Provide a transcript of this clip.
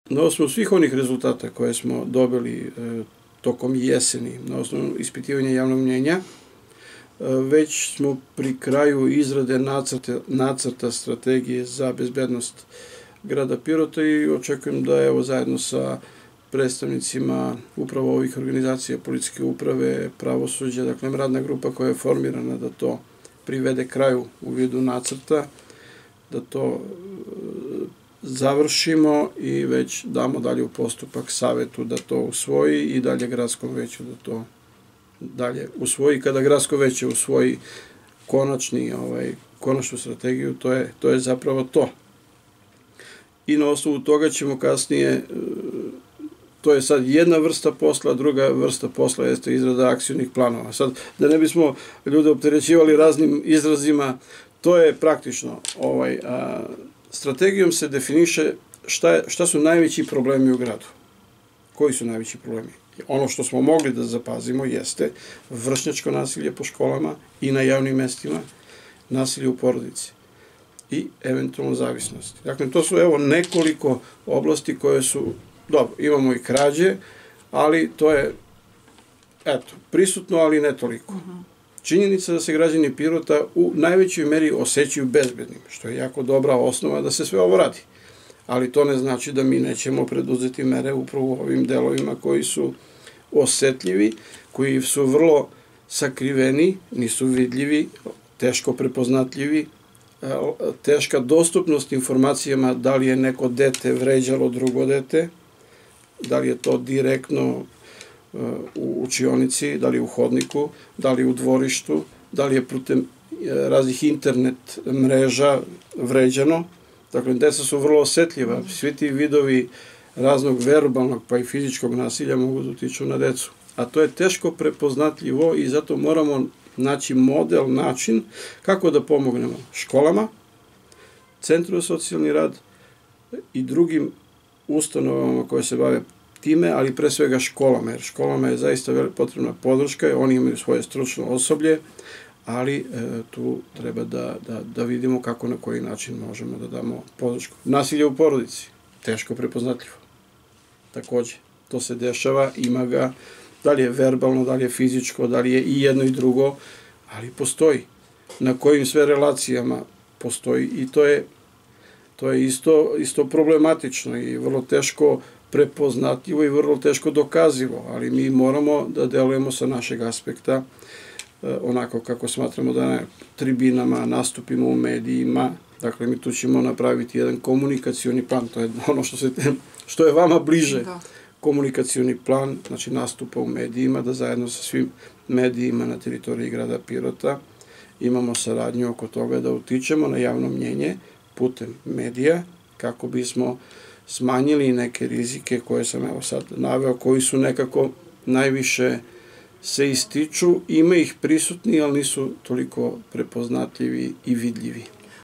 Na osnovu svih onih rezultata koje smo dobili tokom jeseni, na osnovu ispitivanja javnog mnjenja, već smo pri kraju izrade nacrta strategije za bezbednost grada Pirota i očekujem da evo zajedno sa predstavnicima upravo ovih organizacija, policijske uprave, pravosuđa, dakle radna grupa koja je formirana da to privede kraju u vidu nacrta, da to završimo i već damo dalje u postupak savetu da to usvoji i dalje gradskom veću da to dalje usvoji. Kada gradsko veće usvoji konačnu strategiju, to je zapravo to. I na osnovu toga ćemo kasnije, to je sad jedna vrsta posla, druga vrsta posla jeste izrada akcionih planova. Sad, da ne bismo ljude opterećivali raznim izrazima, to je praktično. Strategijom se definiše šta su najveći problemi u gradu. Koji su najveći problemi? Ono što smo mogli da zapazimo jeste vršnjačko nasilje po školama i na javnim mestima, nasilje u porodici i eventualno zavisnosti. Dakle, to su evo nekoliko oblasti koje su, dobro, imamo i krađe, ali to je, eto, prisutno, ali ne toliko. Činjenica da se građani Pirota u najvećoj meri osjećaju bezbednim, što je jako dobra osnova da se sve ovo radi. Ali to ne znači da mi nećemo preduzeti mere upravo u ovim delovima koji su osetljivi, koji su vrlo sakriveni, nisu vidljivi, teško prepoznatljivi, teška dostupnost informacijama da li je neko dete vređalo drugo dete, da li je to direktno u učionici, da li u hodniku, da li u dvorištu, da li je putem raznih internet mreža vređano. Dakle, deca su vrlo osetljiva. Svi ti vidovi raznog verbalnog pa i fizičkog nasilja mogu da utiču na decu. A to je teško prepoznatljivo i zato moramo naći model, način kako da pomognemo školama, centru za socijalni rad i drugim ustanovama koje se bave time, ali pre svega školama, jer školama je zaista potrebna podrška, oni imaju svoje stručno osoblje, ali tu treba da vidimo kako na koji način možemo da damo podršku. Nasilje u porodici, teško prepoznatljivo. Takođe, to se dešava, ima ga, da li je verbalno, da li je fizičko, da li je i jedno i drugo, ali postoji. Na kojim sve relacijama postoji i to je isto problematično i vrlo teško prepoznatljivo i vrlo teško dokazivo, ali mi moramo da delujemo sa našeg aspekta onako kako smatramo da na tribinama, nastupimo u medijima. Dakle, mi tu ćemo napraviti jedan komunikacioni plan, to je ono što je vama bliže. Komunikacioni plan, znači nastupa u medijima, da zajedno sa svim medijima na teritoriji grada Pirota imamo saradnju oko toga da utičemo na javno mnjenje putem medija kako bismo smanjili neke rizike koje sam evo sad naveo, koji su nekako najviše se ističu, ima ih prisutni, ali nisu toliko prepoznatljivi i vidljivi.